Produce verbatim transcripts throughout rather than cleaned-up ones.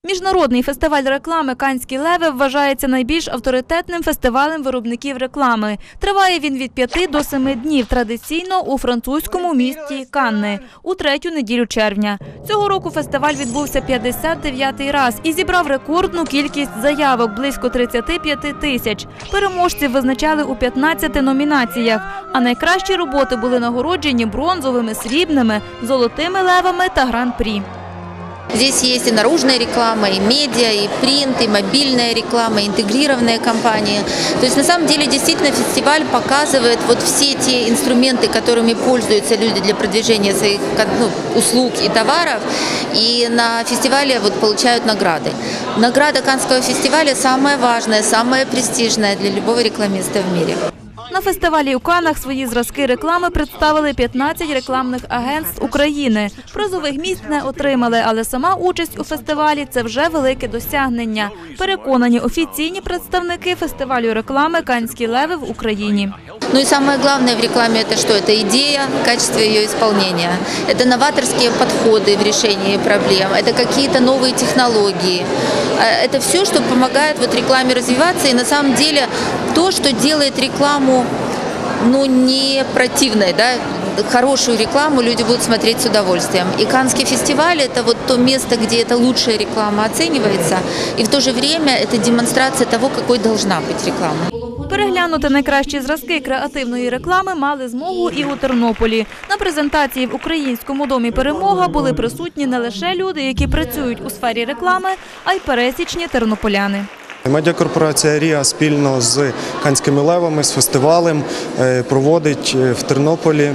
Міжнародний фестиваль реклами «Каннські леви» вважається найбільш авторитетним фестивалем виробників реклами. Триває він від п'яти до семи днів, традиційно у французькому місті Канни, у третю неділю червня. Цього року фестиваль відбувся п'ятдесят дев'ятий раз і зібрав рекордну кількість заявок – близько тридцяти п'яти тисяч. Переможців визначали у п'ятнадцяти номінаціях, а найкращі роботи були нагороджені бронзовими, срібними, золотими левами та гран-прі. Здесь есть и наружная реклама, и медиа, и принт, и мобильная реклама, и интегрированная кампания. То есть на самом деле действительно фестиваль показывает вот все те инструменты, которыми пользуются люди для продвижения своих ну, услуг и товаров, и на фестивале вот получают награды. Награда Каннского фестиваля самая важная, самая престижная для любого рекламиста в мире. На фестивалі у Каннах свої зразки реклами представили п'ятнадцять рекламних агентств України. Призових місць не отримали, але сама участь у фестивалі – це вже велике досягнення. Переконані офіційні представники фестивалю реклами «Каннські леви» в Україні. Ну и самое главное в рекламе – это что? Это идея, качество ее исполнения. Это новаторские подходы в решении проблем, это какие-то новые технологии. Это все, что помогает вот рекламе развиваться, и на самом деле то, что делает рекламу ну, не противной, да? Хорошую рекламу люди будут смотреть с удовольствием. И Каннский фестиваль – это вот то место, где эта лучшая реклама оценивается, и в то же время это демонстрация того, какой должна быть реклама. Переглянути найкращі зразки креативної реклами мали змогу і у Тернополі. На презентації в Українському домі «Перемога» були присутні не лише люди, які працюють у сфері реклами, а й пересічні тернополяни. Медіакорпорація «Ріа» спільно з «Каннськими левами», з фестивалем проводить в Тернополі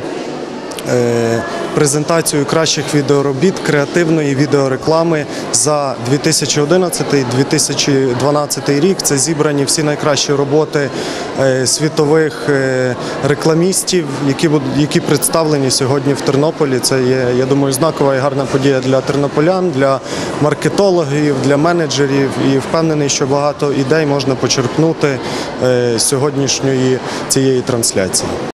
презентацію кращих відеоробіт креативної відеореклами за дві тисячі одинадцятий - дві тисячі дванадцятий рік. Це зібрані всі найкращі роботи світових рекламістів, які, які представлені сьогодні в Тернополі. Це є, я думаю, знакова і гарна подія для тернополян, для маркетологів, для менеджерів. І впевнений, що багато ідей можна почерпнути з сьогоднішньої цієї трансляції.